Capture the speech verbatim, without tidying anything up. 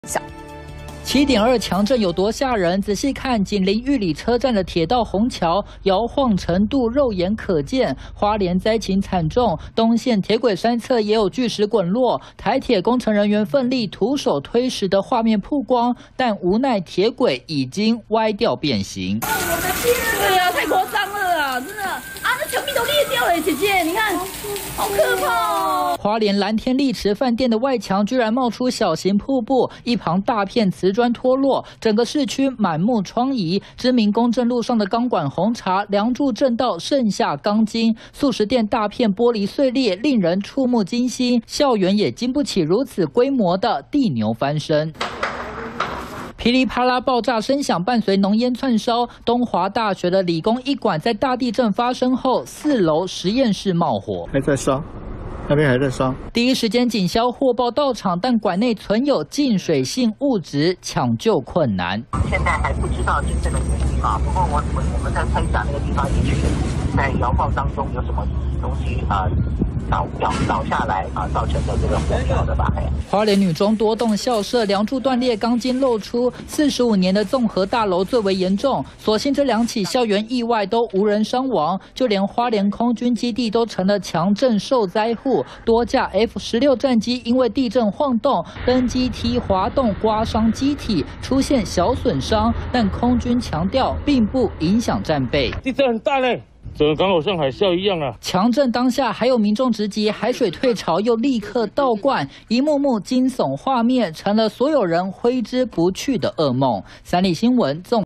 七点二强震有多吓人？仔细看，紧邻玉里车站的铁道虹桥摇晃程度肉眼可见。花莲灾情惨重，东线铁轨山侧也有巨石滚落，台铁工程人员奋力徒手推石的画面曝光，但无奈铁轨已经歪掉变形。 我的天！对呀、啊，太夸张了啊，真的啊，那墙壁都裂掉了，姐姐，你看，好可怕哦！ 花莲蓝天丽池饭店的外墙居然冒出小型瀑布，一旁大片瓷砖脱落，整个市区满目疮痍。知名公正路上的钢管红茶梁柱震到剩下钢筋，素食店大片玻璃碎裂，令人触目惊心。校园也经不起如此规模的地牛翻身。噼里啪啦爆炸声响伴随浓烟窜烧，东华大学的理工一馆在大地震发生后，四楼实验室冒火， 还在烧。那边还在烧， 第一时间警消获报到场，但馆内存有进水性物质，抢救困难。 现在还不知道真正的原因啊，不过我我我们在猜想那个地方也许在摇晃当中有什么东西啊倒掉倒下来啊，造成的这个火苗的吧。 花莲女中多栋校舍梁柱断裂，钢筋露出，四十五年的综合大楼最为严重。所幸这两起校园意外都无人伤亡，就连花莲空军基地都成了强震受灾户。多架 F 十六 战机因为地震晃动，登机梯滑动刮伤机体，出现小损伤，但空军强调并不影响战备。 地震很大嘞。整个港口像海啸一样啊！ 强震当下，还有民众直击，海水退潮又立刻倒灌，一幕幕惊悚画面成了所有人挥之不去的噩梦。三立新闻纵。